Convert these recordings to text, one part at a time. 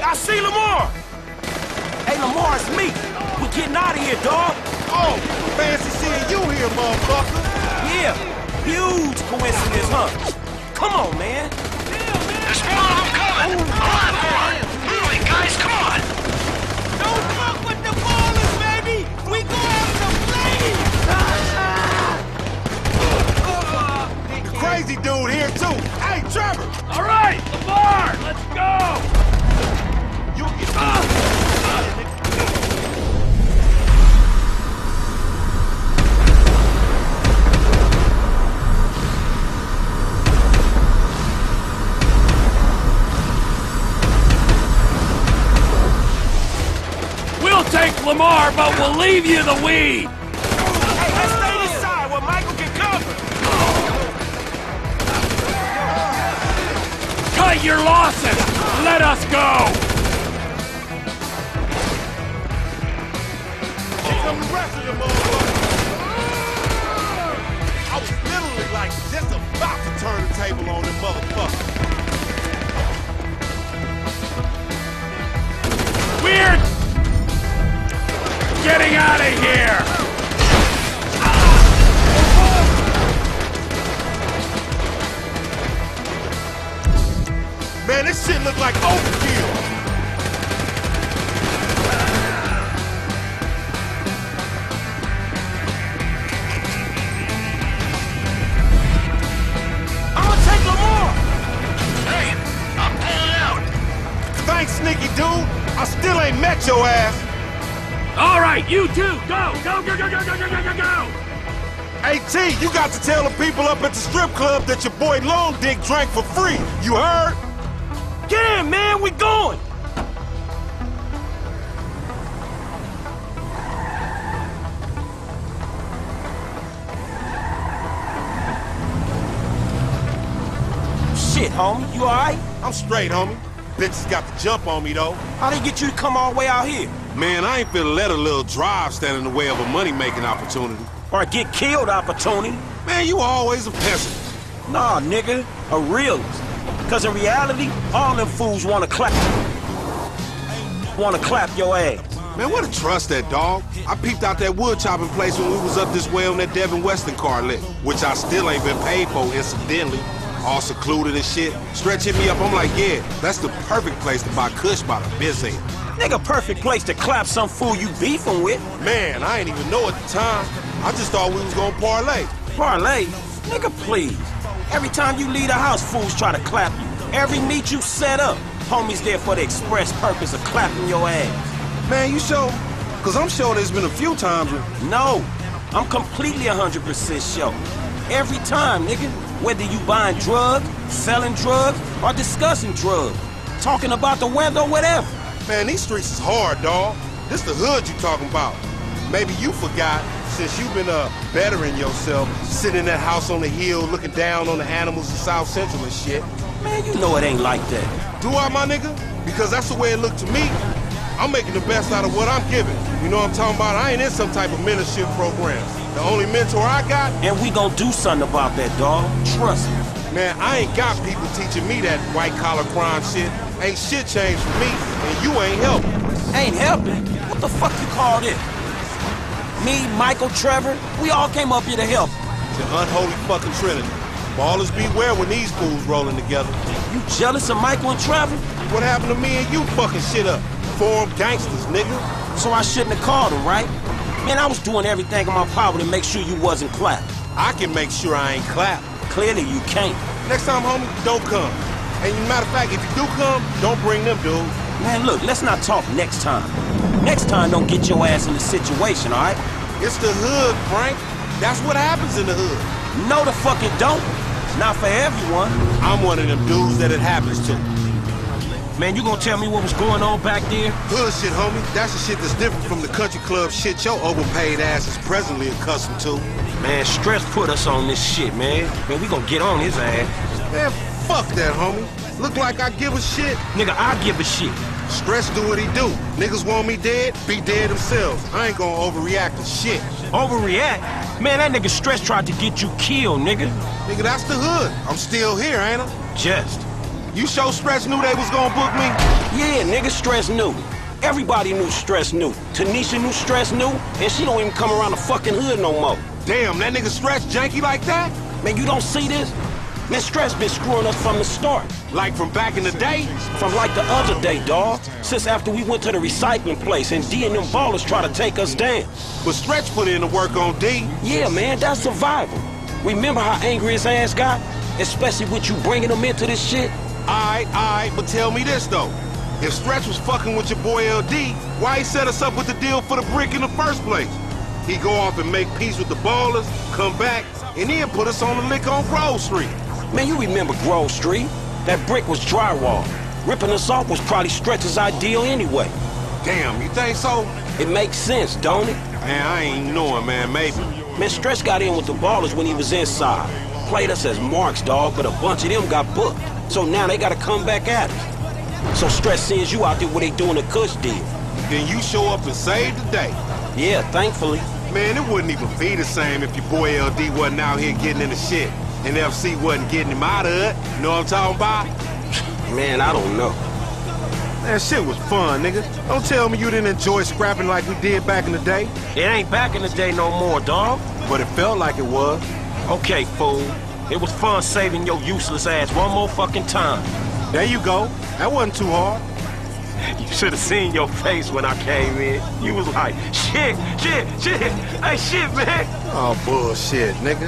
I see Lamar! Hey, Lamar, it's me. We getting out of here, dawg. Oh, fancy seeing you here, motherfucker. Yeah, huge coincidence, huh? Come on, man. There's more of them coming! A lot more! Hurry, guys, come on! Don't fuck with the ballers, baby! We go out in the flames! The crazy dude here, too. Hey, Trevor! All right, Lamar, let's go! You get... We'll take Lamar, but we'll leave you the weed! Hey, let's stay this side where Michael can cover. Cut your losses! Let us go! Here come the rest of the motherfuckers. I was literally like just about to turn the table on them motherfuckers. We're getting out of here! Man, this shit look like overkill. I'ma take Lamar! Hey, I'm pulling out! Thanks, sneaky dude. I still ain't met your ass. All right, you two, go! Go, go, go, go, go, go, go, go, go! Hey, T, you got to tell the people up at the strip club that your boy Long Dick drank for free. You heard? Get in, man, we going! Shit, homie, you alright? I'm straight, homie. Bitches got the jump on me, though. How they get you to come all the way out here? Man, I ain't finna let a little drive stand in the way of a money-making opportunity. Or a get killed opportunity? Man, you always a pessimist. Nah, nigga, a realist. Cause in reality, all them fools wanna clap your ass. Man, what a trust that, dog. I peeped out that wood chopping place when we was up this way on that Devin Weston car lit, which I still ain't been paid for, incidentally. All secluded and shit. Stretch hit me up, I'm like, yeah, that's the perfect place to buy kush by the biz end. Nigga, perfect place to clap some fool you beefing with. Man, I ain't even know at the time. I just thought we was gonna parlay. Parlay? Nigga, please. Every time you leave the house, fools try to clap you. Every meet you set up, homies there for the express purpose of clapping your ass. Man, you sure? Cause I'm sure there's been a few times when... No, I'm completely 100% sure. Every time, nigga. Whether you buying drugs, selling drugs, or discussing drugs. Talking about the weather or whatever. Man, these streets is hard, dawg. This the hood you talking about. Maybe you forgot, since you've been bettering yourself, sitting in that house on the hill, looking down on the animals in South Central and shit. Man, you know it ain't like that. Do I, my nigga? Because that's the way it looked to me. I'm making the best out of what I'm giving. You know what I'm talking about? I ain't in some type of mentorship program. The only mentor I got... And we gonna do something about that, dawg. Trust me. Man, I ain't got people teaching me that white-collar crime shit. Ain't shit changed for me, and you ain't helping. Ain't helping? What the fuck you call this? Me, Michael, Trevor, we all came up here to help. The unholy fucking trinity. Ballers beware when these fools rolling together. You jealous of Michael and Trevor? What happened to me and you fucking shit up? Forum gangsters, nigga. So I shouldn't have called him, right? Man, I was doing everything in my power to make sure you wasn't clapped. I can make sure I ain't clapped. Clearly you can't. Next time, homie, don't come. And matter of fact, if you do come, don't bring them, dude. Man, look, let's not talk next time. Next time, don't get your ass in the situation, all right? It's the hood, Frank. That's what happens in the hood. No, the fuck it don't. Not for everyone. I'm one of them dudes that it happens to. Man, you gonna tell me what was going on back there? Hood shit, homie. That's the shit that's different from the country club shit your overpaid ass is presently accustomed to. Man, Stress put us on this shit, man. Man, we gonna get on his ass. Man, fuck that, homie. Look like I give a shit. Nigga, I give a shit. Stress do what he do. Niggas want me dead, be dead themselves. I ain't gonna overreact to shit. Overreact? Man, that nigga Stress tried to get you killed, nigga. Nigga, that's the hood. I'm still here, ain't I? Just. You sure Stretch knew they was gonna book me? Yeah, nigga, Stress knew. Everybody knew Stress knew. Tanisha knew Stress knew, and she don't even come around the fucking hood no more. Damn, that nigga Stretch janky like that? Man, you don't see this? Man, Stress been screwing us from the start. Like from back in the day? From like the other day, dawg. Since after we went to the recycling place and D and them ballers try to take us down. But Stretch put in the work on D. Yeah, man, that's survival. Remember how angry his ass got? Especially with you bringing him into this shit? Aight, but tell me this though. If Stretch was fucking with your boy LD, why he set us up with the deal for the brick in the first place? He go off and make peace with the ballers, come back, and then put us on the lick on Grove Street. Man, you remember Grove Street? That brick was drywall. Ripping us off was probably Stretch's ideal anyway. Damn, you think so? It makes sense, don't it? Man, I ain't knowing, man, maybe. Man, Stretch got in with the ballers when he was inside. Played us as marks, dog, but a bunch of them got booked. So now they gotta come back at us. So Stretch sends you out there where they doing the Kush deal. Then you show up and save the day. Yeah, thankfully. Man, it wouldn't even be the same if your boy LD wasn't out here getting in the shit. And FC wasn't getting him out of it. You know what I'm talking about? Man, I don't know. That shit was fun, nigga. Don't tell me you didn't enjoy scrapping like we did back in the day. It ain't back in the day no more, dog. But it felt like it was. Okay, fool. It was fun saving your useless ass one more fucking time. There you go. That wasn't too hard. You should have seen your face when I came in. You was like, shit. Hey, shit, man. Oh, bullshit, nigga.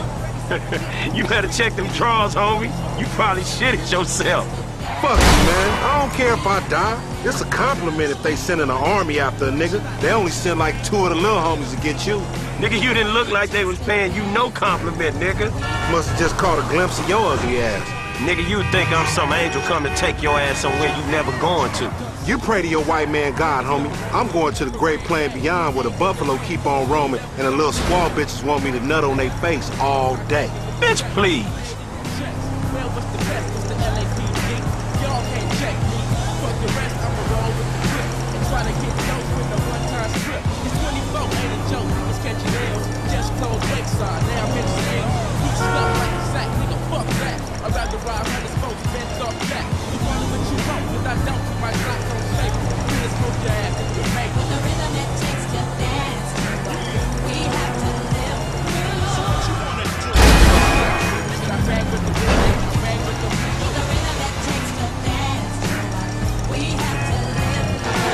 You better check them drawers, homie. You probably shitted yourself. Fuck you, man. I don't care if I die. It's a compliment if they sending an army after a nigga. They only send like 2 of the little homies to get you. Nigga, you didn't look like they was paying you no compliment, nigga. Must have just caught a glimpse of your ugly ass. Nigga, you think I'm some angel come to take your ass somewhere you never going to. You pray to your white man God, homie. I'm going to the great plain beyond where the buffalo keep on roaming and the little squaw bitches want me to nut on their face all day. Bitch, please. Well, what's the best? What's the LAPD? Y'all can't check me. Fuck the rest, I'ma roll with the grip and try to get dope with a one-time script. It's 24, ain't a joke. It's catching nails. Just close Lakeside. Now I'm in jail. He's stuck like a sack, nigga. Fuck that. I'd rather ride 100 spokes than talk back. You want what you want, but I don't. My Glock don't say. You just smoke your ass in your make. With the rhythm it takes to dance, we have to live through. So what you wanna do? Should I bang with the rhythm? Bang with the With the rhythm it takes to dance, we have to live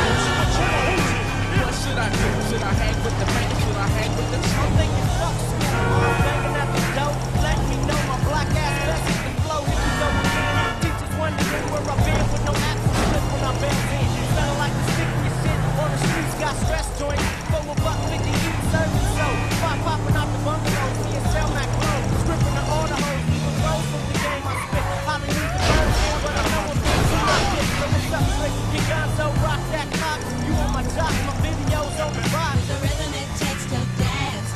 through. What should I do? Should I hang with the man? Should I hang with the true? I'm thinking fuck sweet. Banging at the dope. Let me know my black ass message can flow. If you know again. Teachers wondering where I've been with no accent slip when I bend in. Sound like the stickiest shit on the streets. Got stress joints. Full of $150 you serving so. Pop popping out the bungalow. Me and Sell Mac Low. Scripting to all the hoes. Even close from the game I spit. Holla use the bird man, but I know I'm big for my shit. So what's up, Slick? Get Gonzo, rock that cock. You on my job. My videos on the box. The rhythm it takes to dance,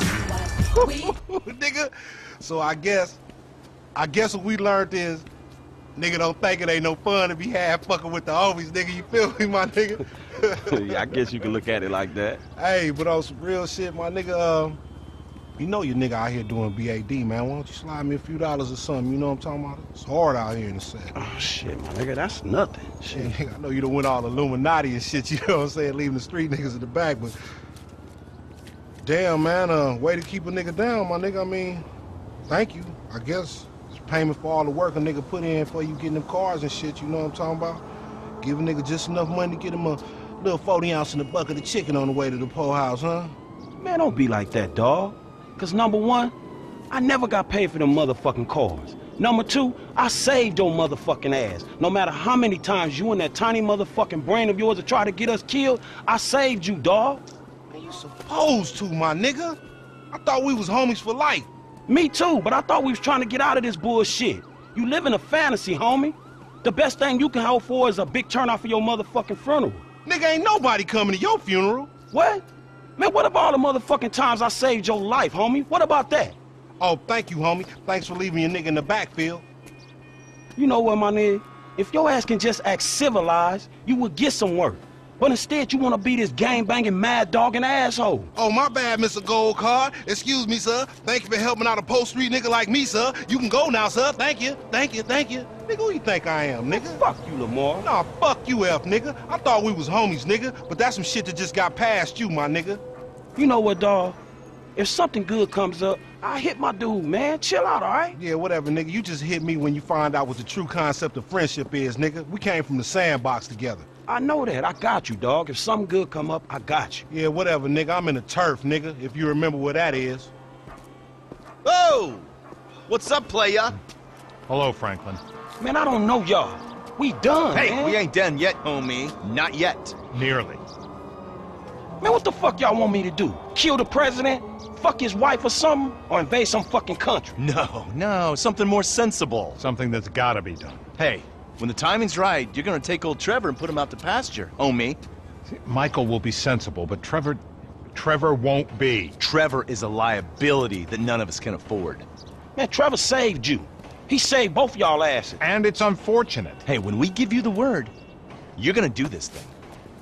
we Nigga, so I guess what we learned is, nigga don't think it ain't no fun to be half fucking with the homies, nigga. You feel me, my nigga? Yeah, I guess you can look at it like that. Hey, but on some real shit, my nigga, you know your nigga out here doing BAD, man. Why don't you slide me a few dollars or something? You know what I'm talking about? It's hard out here in the set. Oh, shit, my nigga, that's nothing. Shit, I know you done went all Illuminati and shit, you know what I'm saying? Leaving the street niggas in the back, but damn, man, way to keep a nigga down, my nigga. I mean, thank you, I guess. It's payment for all the work a nigga put in for you getting them cars and shit, you know what I'm talking about? Give a nigga just enough money to get him a little 40 ounce in a bucket of chicken on the way to the po house, huh? Man, don't be like that, dawg. Cause number one, I never got paid for them motherfucking cars. Number two, I saved your motherfucking ass. No matter how many times you and that tiny motherfucking brain of yours have tried to get us killed, I saved you, dawg. Man, you supposed to, my nigga. I thought we was homies for life. Me too, but I thought we was trying to get out of this bullshit. You live in a fantasy, homie. The best thing you can hope for is a big turnout for your motherfucking funeral. Nigga, ain't nobody coming to your funeral. What? Man, what about all the motherfucking times I saved your life, homie? What about that? Oh, thank you, homie. Thanks for leaving your nigga in the backfield. You know what, my nigga? If your ass can just act civilized, you would get some work. But instead, you want to be this gang-banging, mad-dogging asshole. Oh, my bad, Mr. Gold Card. Excuse me, sir. Thank you for helping out a post street nigga like me, sir. You can go now, sir. Thank you. Thank you. Thank you. Nigga, who you think I am, nigga? Fuck you, Lamar. Nah, fuck you, F, nigga. I thought we was homies, nigga, but that's some shit that just got past you, my nigga. You know what, dawg? If something good comes up, I hit my dude, man. Chill out, all right? Yeah, whatever, nigga. You just hit me when you find out what the true concept of friendship is, nigga. We came from the sandbox together. I know that. I got you, dog. If something good come up, I got you. Yeah, whatever, nigga. I'm in the turf, nigga, if you remember where that is. Oh! What's up, playa? Hello, Franklin. Man, I don't know y'all. We done, Hey, man. we ain't done yet, homie. Not yet. Nearly. Man, what the fuck y'all want me to do? Kill the president? Fuck his wife or something? Or invade some fucking country? No, something more sensible. Something that's gotta be done. Hey, when the timing's right, you're gonna take old Trevor and put him out to pasture, homie. Michael will be sensible, but Trevor won't be. Trevor is a liability that none of us can afford. Man, Trevor saved you. He saved both y'all asses. And it's unfortunate. Hey, when we give you the word, you're gonna do this thing.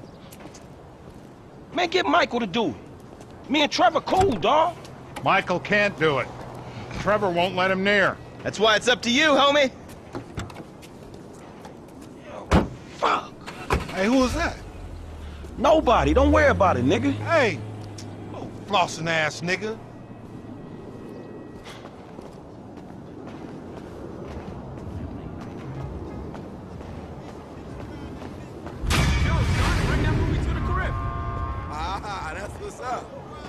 Man, get Michael to do it. Me and Trevor cool, dawg. Michael can't do it. Trevor won't let him near. That's why it's up to you, homie. Fuck. Hey, who is that? Nobody. Don't worry about it, nigga. Hey, oh, flossing ass nigga. Bring that movie to the crib. Ah, that's what's up.